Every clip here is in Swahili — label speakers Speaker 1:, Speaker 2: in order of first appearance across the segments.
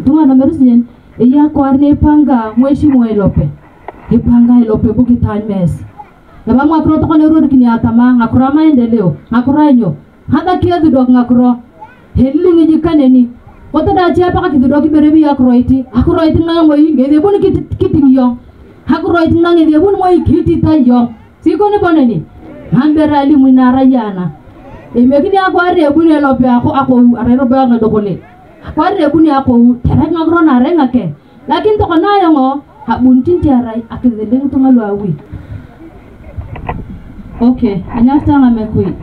Speaker 1: tunga na merusin iya kwarne panga mheshimiwa Elope ipanga Elope buki times na mama akro to kono rudi kini atama ngakura maendeleo ngakura nyo hata kia dudok ngakuro helingi jikaneni kota da chia paka kidudoki berebi akroiti ngango yi ngede boni kiti yo akroiti ngede boni moi kiti tayo siko ne boneni hambera ali munara yana emekini akware buni Elope ako arero ba ngadokole akware buni ako tere ngakro na renga ke lakini to kana yango habuntin tiarai akizeleng to ngalwawi. Okay, anyasta ngamekui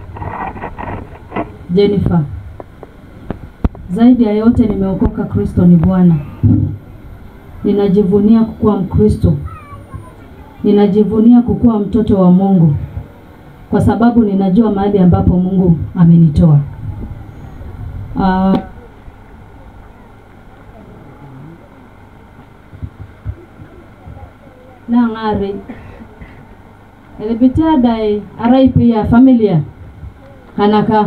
Speaker 1: Jennifer. Zaidi ya yote nimeokoka, Kristo ni Bwana. Ninajivunia kukuwa Mkristo. Ninajivunia kukuwa mtoto wa Mungu kwa sababu ninajua mahali ambapo Mungu amenitoa. Na ngare elebita dai araipe ya familia kanaka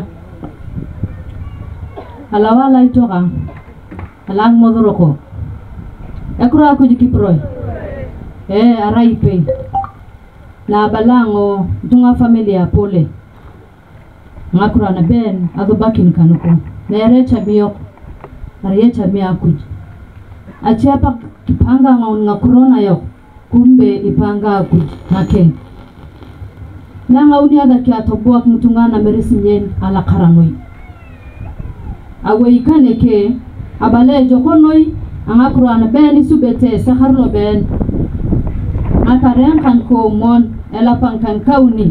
Speaker 1: alawala itoka alang modoroko ekura ko jikiproy araipe na balango dunga familia pole ngakura na ben adobakin kanuko nerecha biyo ariyecha miakuj achiapa kipanga ngakurona yo kumbe ipanga kuj hake nanga unia da kia tobuak mutungana merisinyen ala karanoi awe ikane ke abale jokonoi angakura na ben isubete saharlo ben akaren kan ko mon ela pankan kauni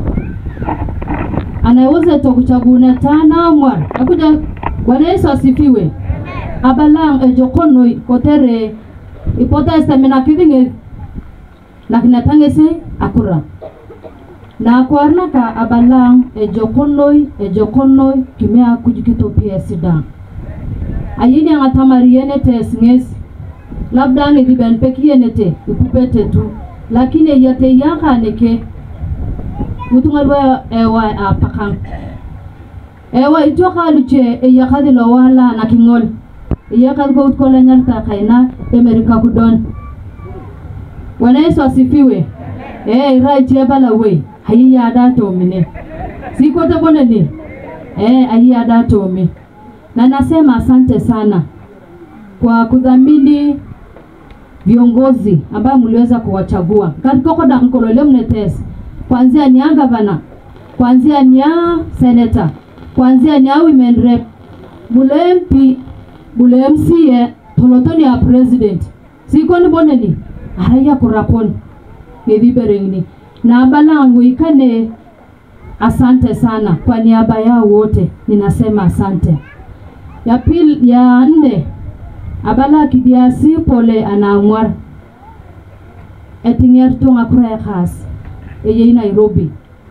Speaker 1: anaweza tokuchaguna tana mwar akuja Bwana Yesu asifiwe. Abalang ejokonoi kotere ipota estamina kidinge nakinatange akura na kwarna ka abalang ejokonoi kimea kujikito pia sida ayini angatamariene tesnges labda ngiben pekienete ikupete tu lakini yate yaka neke mutungalwa ewa apakang ewa ijoka luche yakadi lawala na kingol yakad go utkola nyalta kaina Amerika kudon. Bwana Yesu asifiwe. Right yabala we hayi adato mine siko te boneni ayi adato mi na nasema asante sana kwa kudhamini viongozi ambao mliweza kuwachagua katika da mkolole mnetes kuanzia ni gavana, kuanzia ni senator, kuanzia ni women rep, bulempi bulemsie tolotoni ya president siko ni boneni araya kuraponi ngiberengni na balangu ikane asante sana kwa niaba yao wote ninasema asante. Ya pili ya nne abala kidiasi pole anamwar etinger tunga kura khas eye Nairobi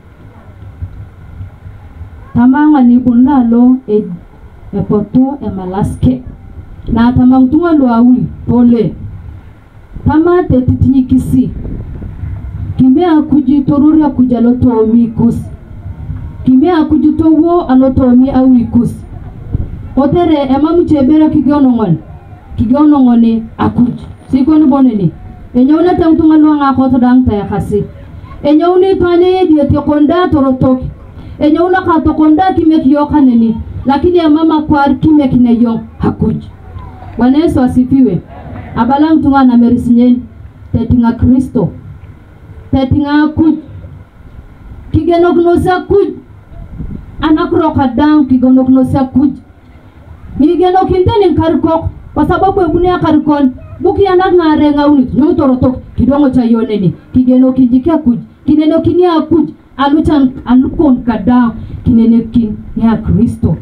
Speaker 1: tamanga ni bunalo poto emalaske na tamang tunga luawi pole tamate titinyikisi kimea kujitoruria kujaloto mikus kimea kujitowo aloto mi awikus kotere emamu chebera kigonongoni akuj sikoni boneni enyona tangtunga luanga koto dangta ya khasi enyoni tane diete konda torotoki enyona ka to konda kimekiyo kaneni lakini ya mama kwar kimekineyo hakuj. Bwana Yesu asifiwe. Abalang tunga na merisinyen tetinga Kristo tetinga kuj kigenognosa kuj anakro kadang kigenognosa kuj nigeno kinteni karkok kwa sababu ebunia karkon buki anangare ngauni nyotorotok kidongo cha yoneni kigeno kinjikia kuj kineno kinia kuj aluchan alukon kadang kinene kin ya Kristo.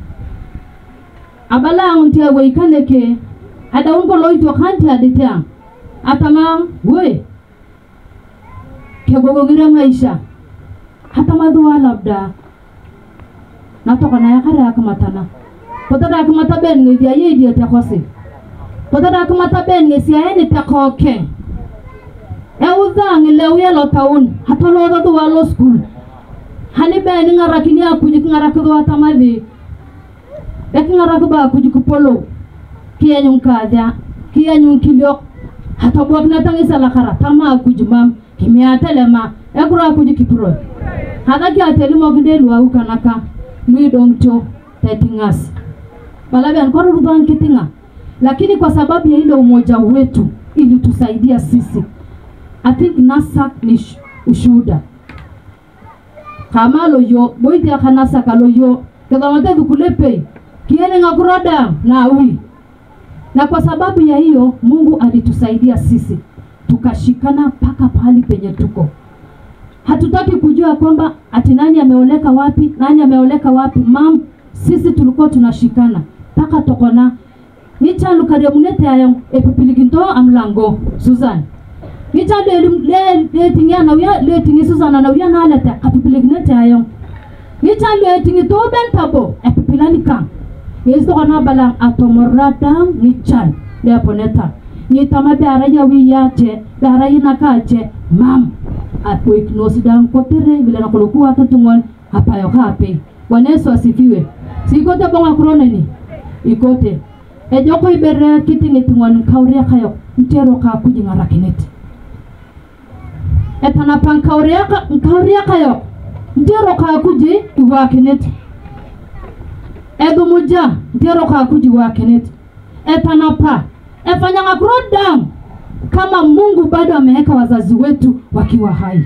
Speaker 1: Abalang untia weikaneke ada ungo loito kanti aditia atamang we kegogogira maisha hata madua labda natoka na yakara akamatana potada akamata ben ngia yedi atakose potada akamata ben ngia ene takoke eudang lewe lo taun hata lo do walo school hani ben ngarakini akuji ngarakdo atamadi ngaraku ba akuji kupolo kia nyung kaja kia nyung kilok hata bwak na tangisa lakara tama kujumam kimia telema ekura kujikipro hata kia telimo gindelu au kanaka mwidongcho tetingas balabi ankoro rudhan kitinga lakini kwa sababu ya ile umoja wetu ili tusaidia sisi. I think nasa ni ushuda kama loyo boiti ya kanasa kaloyo kada mate dukulepe kiene ngakurada na awi na kwa sababu ya hiyo Mungu alitusaidia sisi tukashikana paka pahali penye tuko. Hatutaki kujua kwamba ati nani ameoleka wapi mam, sisi tulikuwa tunashikana paka tokona nicha lukare munete ayo epipilikinto amlango Susan nicha le tingia na uya le tingi Susan na uya na alata apipilikinete ayo nicha le tingi to ben tabo epipilanika yeso kana balang atomorata nicha le poneta ni tamabe araya wiyache daraya nakache mam apo iknosidang kotere bila nakolokuwa katungon hapayo hape. Waneso asifiwe. Sikote bonga kroneni ikote ejoko ibere kitingitungon kauria kayo ntero ka kujinga rakinete etana pan kauria kayo ntero ka kuji iwakinete edumuja ntero ka kuji wakinete etana pa efanya ngakrodam kama Mungu bado ameweka wazazi wetu wakiwa hai.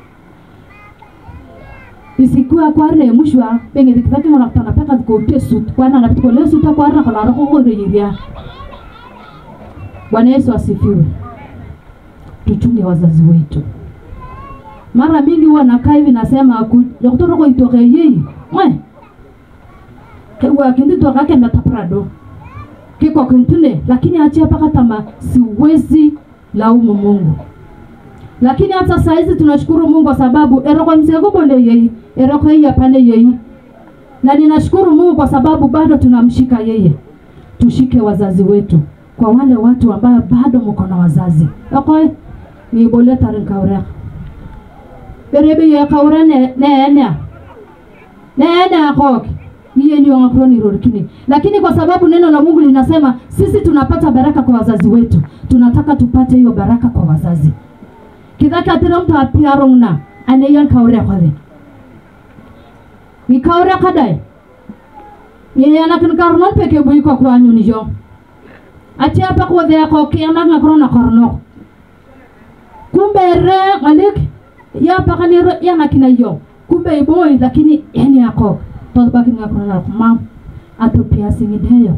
Speaker 1: Isikuwa kwarle mushwa benge dikitaki mwana kutana peka dikotesut kwana na pitiko lesu ta kwarna kwa laroko kwa rejiria. Bwana Yesu asifiwe. Tuchunge wazazi wetu. Mara mingi huwa nakaa hivi nasema daktari kwa itoke yeye kwa kindi toka kema taprado kiko kuntune lakini achia paka tama siwezi laumu Mungu. Lakini hata saizi tunashukuru Mungu kwa sababu eroko msego bole yeye eroko ya pale yeye na ninashukuru Mungu kwa sababu bado tunamshika yeye. Tushike wazazi wetu kwa wale watu ambao bado mko na wazazi okay ni bole tarinkaura berebe ya kaura ne akok niye ni wangakroni rorikini. Lakini kwa sababu neno la Mungu linasema sisi tunapata baraka kwa wazazi wetu, tunataka tupate hiyo baraka kwa wazazi. Kidaka tira mtu apiarongna aneyan kaure kwade ni kaure kadai ni yana kin karnon peke buyi ko kwa nyuni jo acha pa ko de ko kiana ngakrona korno kumbe re malik ya pa kaniro yana kinayo kumbe boy lakini yani yako to bakin ngakrona mam atopia singideyo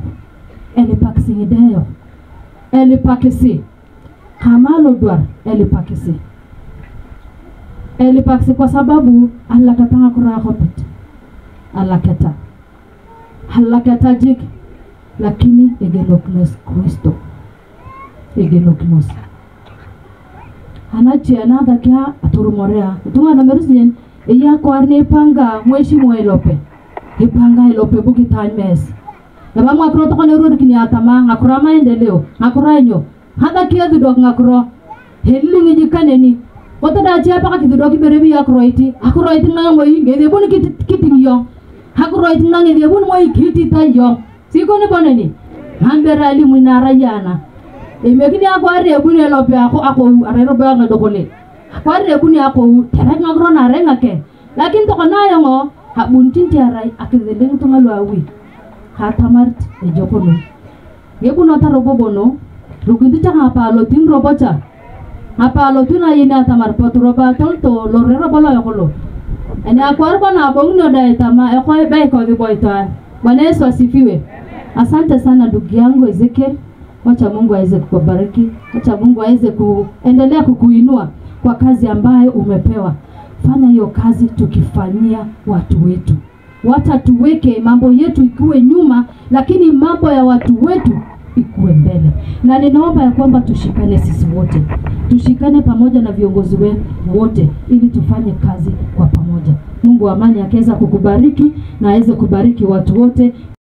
Speaker 1: eli pakisi kamalo dwar eli pakisi kwa sababu Allah katanga kura hopet Allah kata jik lakini egeloknes Kristo egeloknos anachi anada kya aturumorea tunga na merusin iya kwarne panga mweshi mwelope ilope buki times na mama akro ko ne rod kini atama ngakura maendeleo ngakura nyo hada kia dudok ngakuro hellingi jikaneni kota da chia pa ki dudok berebi akroiti nangoi ngede boni kitingiyo akroiti nangede boni moi kiti tayo siko ne boneni hambera ali munara yana emekini akware buni lope ako arero ba ngadokole akware buni ako tere ngakro na renga ke lakini to kana ngo habuntinti arai akedeleng to ngalwawi hatamart ejokono yebuno tarobobono rukinti changa palo tin robocha apalo tuna yina tamar potroba tonto lorero bolo yakolo ene akwarba na bongno dai tama ekoi bai ko di boytan. Bwana Yesu asifiwe. Asante sana ndugu yangu Ezekiel, wacha Mungu aweze kukubariki, wacha Mungu aweze kuendelea kukuinua kwa kazi ambayo umepewa. Fanya hiyo kazi tukifanyia watu wetu. Wacha tuweke mambo yetu ikuwe nyuma, lakini mambo ya watu wetu ikuwe mbele. Na ninaomba ya kwamba tushikane sisi wote. Tushikane pamoja na viongozi wetu wote ili tufanye kazi kwa pamoja. Mungu wa amani akaweza kukubariki na aweze kubariki watu wote.